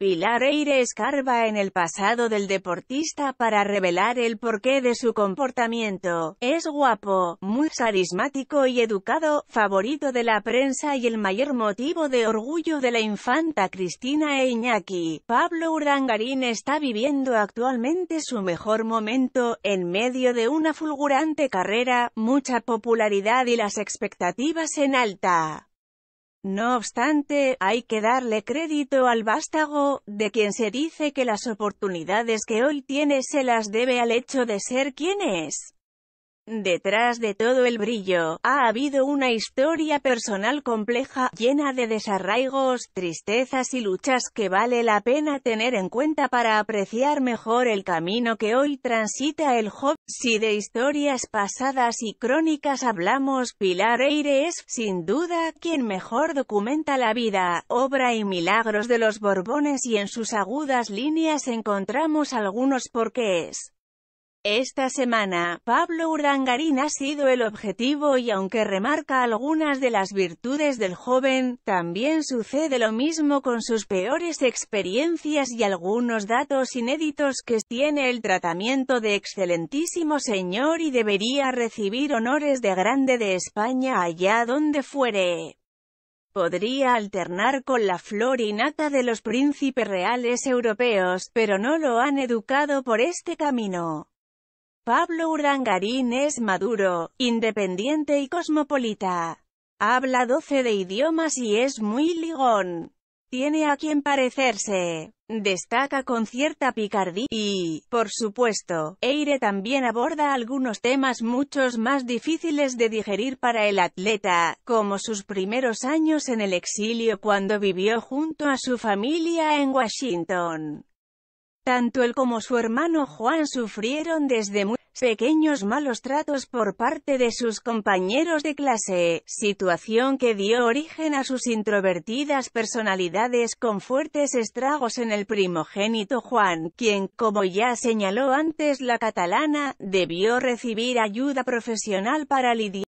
Pilar Eire escarba en el pasado del deportista para revelar el porqué de su comportamiento. Es guapo, muy carismático y educado, favorito de la prensa y el mayor motivo de orgullo de la infanta Cristina e Iñaki. Pablo Urdangarín está viviendo actualmente su mejor momento, en medio de una fulgurante carrera, mucha popularidad y las expectativas en alta. No obstante, hay que darle crédito al vástago, de quien se dice que las oportunidades que hoy tiene se las debe al hecho de ser quien es. Detrás de todo el brillo, ha habido una historia personal compleja, llena de desarraigos, tristezas y luchas que vale la pena tener en cuenta para apreciar mejor el camino que hoy transita el joven. Si de historias pasadas y crónicas hablamos, Pilar Eire es, sin duda, quien mejor documenta la vida, obra y milagros de los Borbones, y en sus agudas líneas encontramos algunos porqués. Esta semana, Pablo Urdangarín ha sido el objetivo y aunque remarca algunas de las virtudes del joven, también sucede lo mismo con sus peores experiencias y algunos datos inéditos que tiene el tratamiento de excelentísimo señor y debería recibir honores de grande de España allá donde fuere. Podría alternar con la flor y nata de los príncipes reales europeos, pero no lo han educado por este camino. Pablo Urdangarín es maduro, independiente y cosmopolita. Habla 12 de idiomas y es muy ligón. Tiene a quien parecerse. Destaca con cierta picardía y, por supuesto, Eire también aborda algunos temas muchos más difíciles de digerir para el atleta, como sus primeros años en el exilio cuando vivió junto a su familia en Washington. Tanto él como su hermano Juan sufrieron desde muy pequeños malos tratos por parte de sus compañeros de clase, situación que dio origen a sus introvertidas personalidades con fuertes estragos en el primogénito Juan, quien, como ya señaló antes la catalana, debió recibir ayuda profesional para lidiar